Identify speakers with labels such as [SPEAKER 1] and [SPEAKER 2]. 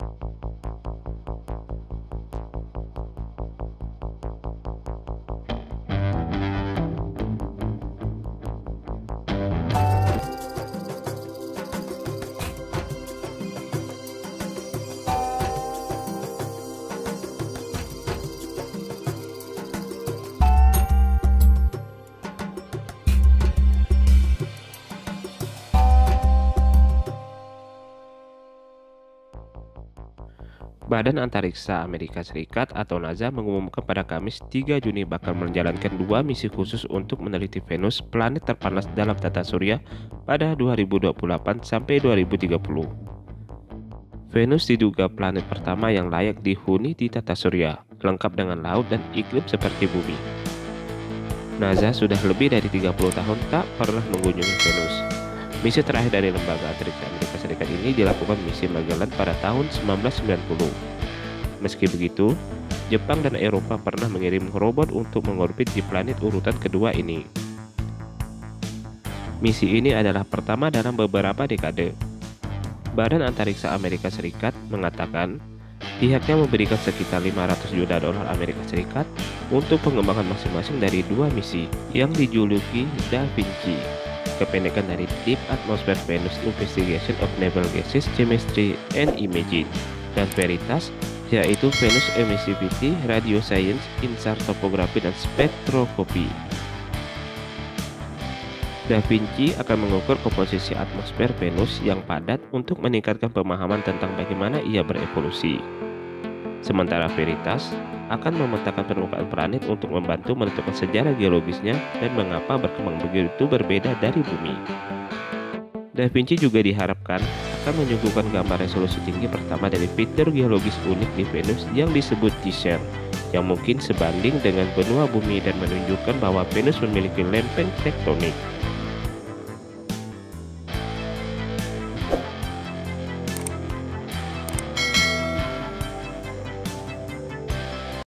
[SPEAKER 1] Badan Antariksa Amerika Serikat atau NASA mengumumkan pada Kamis 3 Juni bakal menjalankan 2 misi khusus untuk meneliti Venus, planet terpanas dalam tata surya pada 2028 sampai 2030. Venus diduga planet pertama yang layak dihuni di tata surya, lengkap dengan laut dan iklim seperti bumi. NASA sudah lebih dari 30 tahun tak pernah mengunjungi Venus. Misi terakhir dari Lembaga Antariksa Amerika Serikat ini dilakukan misi Magellan pada tahun 1990. Meski begitu, Jepang dan Eropa pernah mengirim robot untuk mengorbit di planet urutan kedua ini. Misi ini adalah pertama dalam beberapa dekade. Badan Antariksa Amerika Serikat mengatakan pihaknya memberikan sekitar 500 juta dolar Amerika Serikat untuk pengembangan masing-masing dari 2 misi yang dijuluki Da Vinci, kependekan dari Deep Atmosphere Venus Investigation of Naval Gases, Chemistry and Imaging, dan Veritas, yaitu Venus Emissivity, Radio Science, INSAR Topografi dan Spektroskopi. Da Vinci akan mengukur komposisi atmosfer Venus yang padat untuk meningkatkan pemahaman tentang bagaimana ia berevolusi. Sementara Veritas akan memetakan permukaan planet untuk membantu menentukan sejarah geologisnya dan mengapa berkembang begitu berbeda dari bumi. Da Vinci juga diharapkan akan menyuguhkan gambar resolusi tinggi pertama dari fitur geologis unik di Venus yang disebut Geyser, yang mungkin sebanding dengan benua bumi dan menunjukkan bahwa Venus memiliki lempeng tektonik.